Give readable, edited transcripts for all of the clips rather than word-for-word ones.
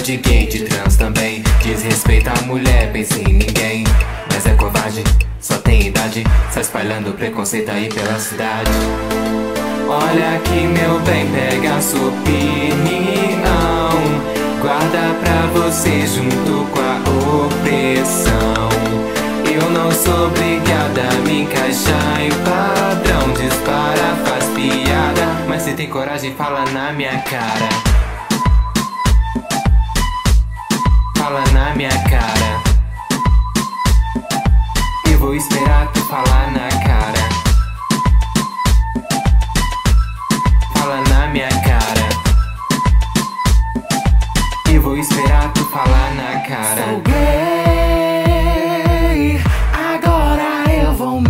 de gay, de trans também. Desrespeita a mulher, pensa em ninguém. Mas é covarde, só tem idade. Sai espalhando preconceito aí pela cidade. Olha aqui meu bem, pega a sua opinião. Guarda pra você junto com a opressão. Eu não sou obrigada a me encaixar em padrão. Dispara, faz piada, mas se tem coragem fala na minha cara. Fala na minha cara. Eu vou esperar tu falar na cara. Fala na minha cara. Eu vou esperar tu falar na cara. Sou gay, agora eu vou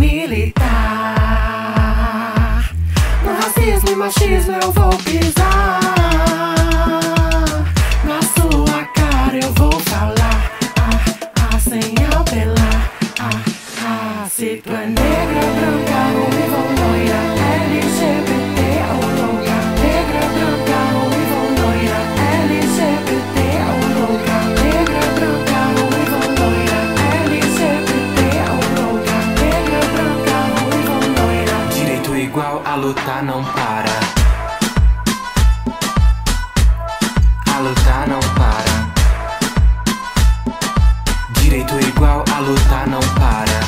militar. No racismo e machismo eu vou pisar. Na sua cara eu vou falar, sem apelar. Se tu é negra, branca, ruiva ou loira, LGBT ou louca. Negra, branca, ruiva ou loira, LGBT ou louca. Negra, branca, ruiva ou loira, LGBT ou louca. Negra, branca, ruiva ou loira. Direito igual, a luta não para. A luta não para. Direito igual, a luta não para.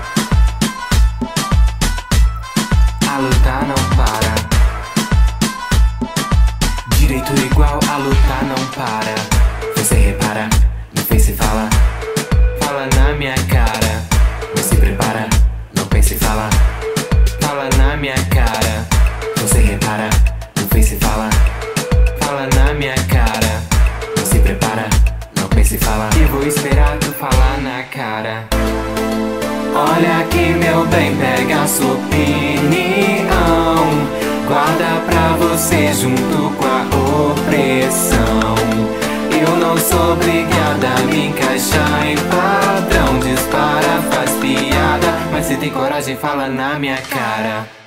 A luta não para. Direito igual, a luta não para. Você repara, no Face fala. Fala na minha cara. Você prepara, não pense e fala. Fala na minha cara. Você repara, no Face fala. Fala na minha cara. Você prepara, não pense e fala. Eu vou esperar tu falar na cara. Olha aqui meu bem, pega a sua opinião. Guarda pra você junto com a opressão. Eu não sou obrigada a me encaixar em padrão. Dispara, faz piada, mas se tem coragem fala na minha cara.